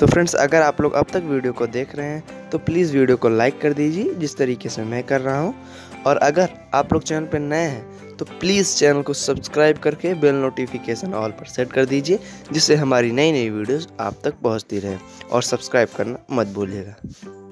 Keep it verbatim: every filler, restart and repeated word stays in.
तो फ्रेंड्स, अगर आप लोग अब तक वीडियो को देख रहे हैं तो प्लीज़ वीडियो को लाइक कर दीजिए जिस तरीके से मैं कर रहा हूं। और अगर आप लोग चैनल पर नए हैं तो प्लीज़ चैनल को सब्सक्राइब करके बेल नोटिफिकेशन ऑल पर सेट कर दीजिए, जिससे हमारी नई नई वीडियोस आप तक पहुंचती रहे। और सब्सक्राइब करना मत भूलिएगा।